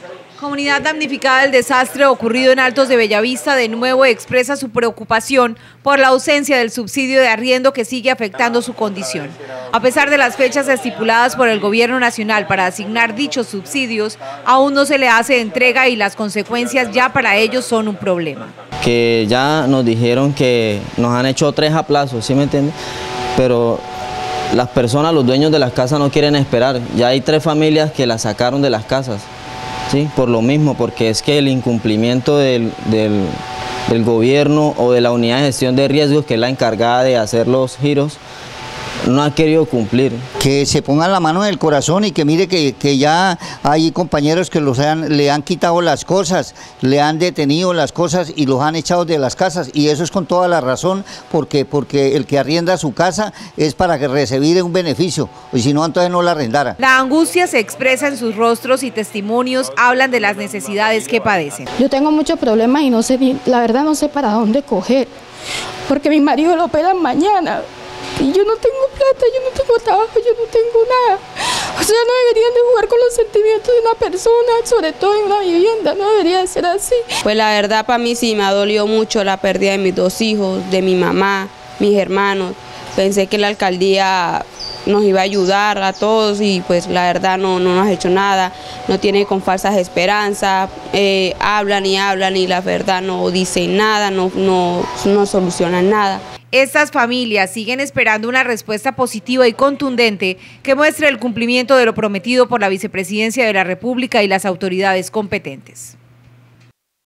Comunidad damnificada del desastre ocurrido en Altos de Bellavista de nuevo expresa su preocupación por la ausencia del subsidio de arriendo que sigue afectando su condición. A pesar de las fechas estipuladas por el Gobierno Nacional para asignar dichos subsidios, aún no se le hace entrega y las consecuencias ya para ellos son un problema. Que ya nos dijeron que nos han hecho 3 aplazos, ¿sí me entiende? Pero las personas, los dueños de las casas no quieren esperar. Ya hay 3 familias que las sacaron de las casas. Sí, por lo mismo, porque es que el incumplimiento del gobierno o de la unidad de gestión de riesgos, que es la encargada de hacer los giros, no ha querido cumplir. Que se pongan la mano en el corazón y que mire que ya hay compañeros que le han quitado las cosas, le han detenido las cosas y los han echado de las casas, y eso es con toda la razón, porque el que arrienda su casa es para que recibir un beneficio, y si no, entonces no la arrendara. La angustia se expresa en sus rostros y testimonios hablan de las necesidades que padecen. Yo tengo muchos problemas y no sé, la verdad no sé para dónde coger, porque mi marido lo operan mañana. Y yo no tengo plata, yo no tengo trabajo, yo no tengo nada. O sea, no deberían de jugar con los sentimientos de una persona, sobre todo en una vivienda, no debería de ser así. Pues la verdad para mí sí me ha dolido mucho la pérdida de mis 2 hijos, de mi mamá, mis hermanos. Pensé que la alcaldía nos iba a ayudar a todos y pues la verdad no nos ha hecho nada, no tiene con falsas esperanzas, hablan y la verdad no dicen nada, no solucionan nada. Estas familias siguen esperando una respuesta positiva y contundente que muestre el cumplimiento de lo prometido por la Vicepresidencia de la República y las autoridades competentes.